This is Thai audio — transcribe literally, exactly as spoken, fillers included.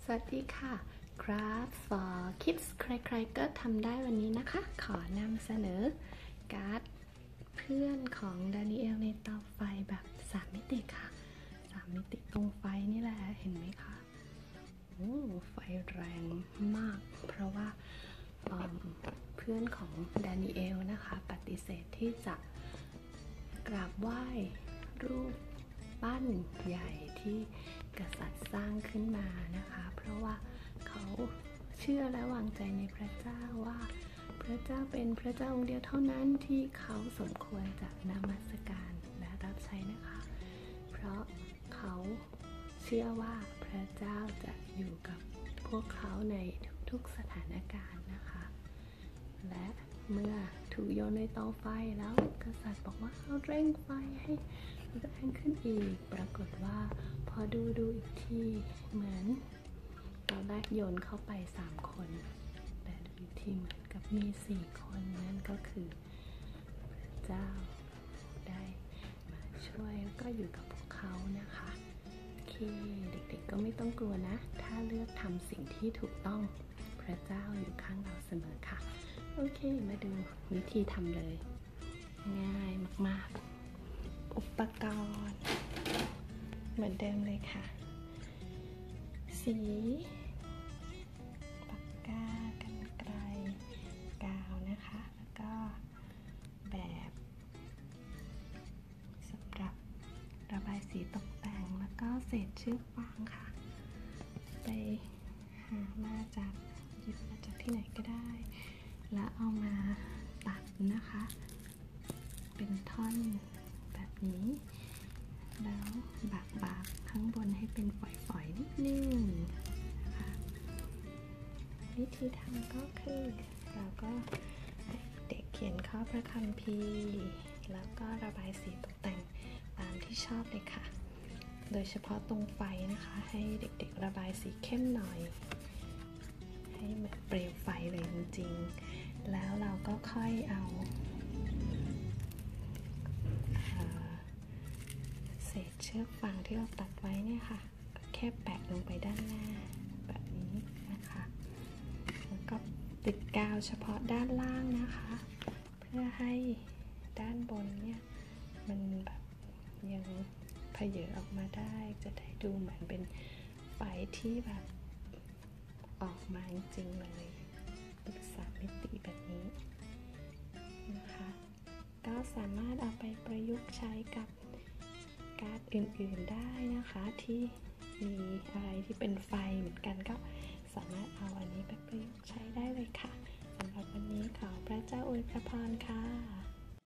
วัสดีค่ะ Craft for Kids ใครๆก็ทำได้วันนี้นะคะ ขอนำเสนอการ์ดเพื่อนของดานิเอลในเตาไฟแบบสามมิติค่ะสามมิติตรงไฟนี่แหละเห็นไหมคะโอ้ไฟแรงมากเพราะว่าเพื่อนของดานิเอลนะคะปฏิเสธที่จะกราบไหว้รูปปั้นใหญ่ที่กษัตริย์สร้างขึ้นมานะคะเพราะว่าเขาเชื่อและวางใจในพระเจ้าว่าพระเจ้าเป็นพระเจ้าองค์เดียวเท่านั้นที่เขาสมควรจะนมัสการและรับใช้นะคะเพราะเขาเชื่อว่าพระเจ้าจะอยู่กับพวกเขาในทุกๆสถานการณ์นะคะและเมื่อถูกโยนในเตาไฟแล้วกษัตริย์บอกว่าเอาเร่งไฟให้แรงขึ้นอีกปรากฏว่าพอดูดูอีกทีเหมือนตอนแรกโยนเข้าไปสามคนแต่ดูอีกทีเหมือนกับมีสี่คนนั่นก็คือพระเจ้าได้มาช่วยแล้วก็อยู่กับพวกเขานะคะโอเคเด็กๆก็ไม่ต้องกลัวนะถ้าเลือกทำสิ่งที่ถูกต้องพระเจ้าอยู่ข้างเราเสมอค่ะโอเคมาดูวิธีทำเลยง่ายมากๆอุปกรณ์เหมือนเดิมเลยค่ะสีปากกากันไกรกาวนะคะแล้วก็แบบสำหรับระบายสีตกแต่งแล้วก็เศษเชือกฟางค่ะไปหามาจากหยิบมาจากที่ไหนก็ได้แล้วเอามาตัดนะคะเป็นท่อนแบบนี้แล้วบากๆข้างบนให้เป็นฝอยๆนิดนึงนะคะวิธีทำก็คือเราก็ให้เด็กเขียนข้อพระคัมภีร์แล้วก็ระบายสีตกแต่งตามที่ชอบเลยค่ะโดยเฉพาะตรงไฟนะคะให้เด็กๆระบายสีเข้มหน่อยให้เหมือนเปลวไฟเลยจริงๆแล้วเราก็ค่อยเอาเศษเชือกฟางที่เราตัดไว้เนี่ยค่ะก็แค่แปะลงไปด้านหน้าแบบนี้นะคะแล้วก็ติดกาวเฉพาะด้านล่างนะคะเพื่อให้ด้านบนเนี่ยมันแบบยังเผยออกมาได้จะได้ดูเหมือนเป็นไฟที่แบบออกมาจริงๆเลยเป็นสามมิติแบบนี้นะคะก็สามารถเอาไปประยุกต์ใช้กับการ์ดอื่นๆได้นะคะที่มีอะไรที่เป็นไฟเหมือนกันก็สามารถเอาอันนี้ไปประยุกต์ใช้ได้เลยค่ะสำหรับวันนี้ขอพระเจ้าอวยพรค่ะ